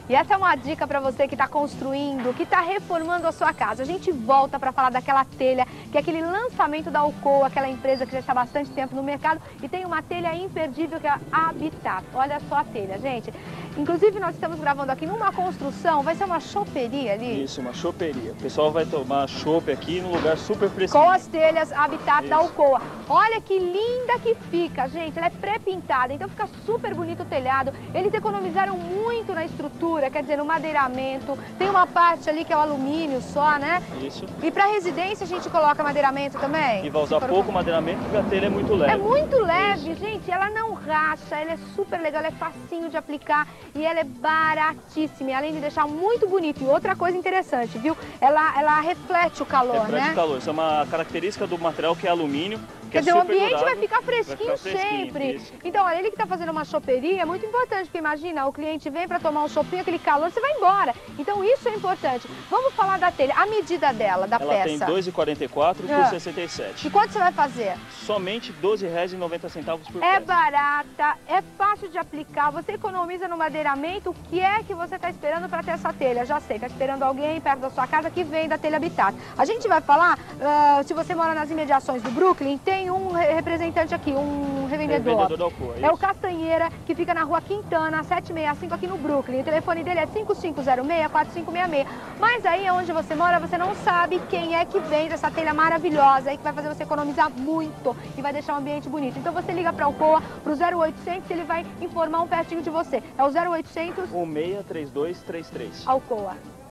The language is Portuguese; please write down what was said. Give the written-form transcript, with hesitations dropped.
E essa é uma dica para você que está construindo, que está reformando a sua casa. A gente volta para falar daquela telha, que é aquele lançamento da Alcoa, aquela empresa que já está há bastante tempo no mercado e tem uma telha imperdível que é a Habitat. Olha só a telha, gente. Inclusive, nós estamos gravando aqui numa construção, vai ser uma choperia ali? Isso, uma choperia. O pessoal vai tomar chopp aqui num lugar super preciso. Com as telhas Habitat da Alcoa. Olha que linda que fica, gente. Ela é pré-pintada, então fica super bonito o telhado. Eles economizaram muito na estrutura, quer dizer, no madeiramento. Tem uma parte ali que é o alumínio só, né? Isso. E para residência a gente coloca madeiramento também? E vai usar pouco madeiramento porque a telha é muito leve. É muito leve, gente. Ela não racha, ela é super legal, ela é facinho de aplicar e ela é baratíssima. E além de deixar muito bonito. E outra coisa interessante, viu? Ela reflete o calor, reflete, né? o calor. Isso é uma característica do material que é alumínio. Quer dizer, o ambiente durável, vai ficar fresquinho fresquinho, sempre. isso. Então, olha, ele que está fazendo uma choperia é muito importante, porque imagina, o cliente vem para tomar um chopinho, aquele calor, você vai embora. Então, isso é importante. Vamos falar da telha, a medida dela, da Ela peça. Ela tem 2,44 por 67. E quanto você vai fazer? Somente R$ 12,90 por peça. É barata, é fácil de aplicar, você economiza no madeiramento. O que é que você está esperando para ter essa telha? Já sei, está esperando alguém perto da sua casa que venda a telha Habitat. A gente vai falar, se você mora nas imediações do Brooklyn, tem um representante aqui, um revendedor. Revendedor da Alcoa, é o Castanheira, que fica na rua Quintana, 765 aqui no Brooklyn. O telefone dele é 5506-4566. Mas aí onde você mora, você não sabe quem é que vende essa telha maravilhosa aí, que vai fazer você economizar muito e vai deixar o ambiente bonito. Então você liga para a Alcoa, para o 0800, ele vai informar um pertinho de você. É o 0800 163233. Alcoa.